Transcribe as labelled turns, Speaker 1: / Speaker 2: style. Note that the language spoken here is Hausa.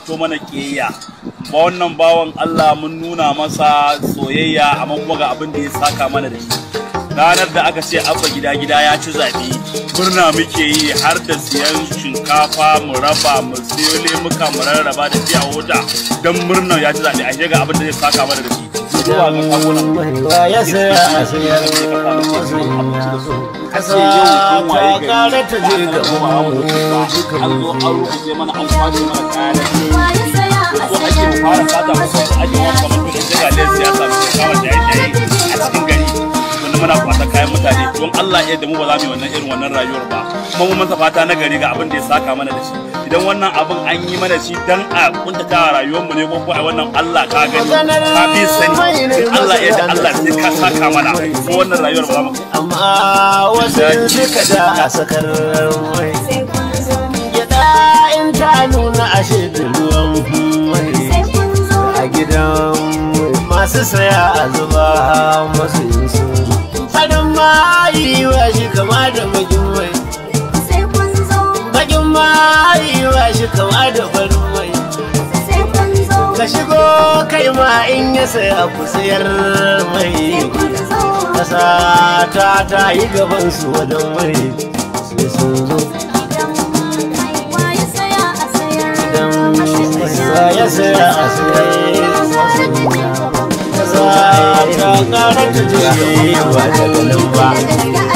Speaker 1: to mana kiyayya ba wannan bawan Allah mun nuna masa soyayya amma kuma ga abin da ya saka mana da shi ranar da aka ce abba gida ya ci zaɓe murna muke yi har da siyan shinkafa mu raba mu siyo lemuka mu rarraba da fiya wuta don murna ya ci zaɓe a ga abin da zai saka mana da shi zuwa ga kamunan
Speaker 2: ya saya a sayar kasa ta kara ta je ga
Speaker 1: an zo an rubuce mana an kwace mana kayan ko ake mu fara fata ko ake wani kamar kudin jagalin siyasa mu kawo jaye-jaye a cikin gari muna kwata kayan mutane don Allah ya da mu ba za mu yi wannan irin wannan rayuwar ba kuma mun masa fata na gari ga abin da ya saka mana da shi idan wannan abin an yi mana shi dan a kuntata rayuwar mu ne ko ko a wannan Allah ka gani ka bi sani Allah ya da Allah sai ka saka mana ko wannan rayuwar ba za mu
Speaker 2: amma wasu suka da sakar mai ya da in ta nuna ashe da ruwan mai a gidan masu saya a zuba masu yin su farin mayi wa shi kama da bakin mai bakin mayi wa shi kama da farin mai ka shigo kai ma in ya saya ku sayar mai kasa ta yi gaban su wajen mai sai sun zo ya saya a sayar ta kara ta je ba da ganin ba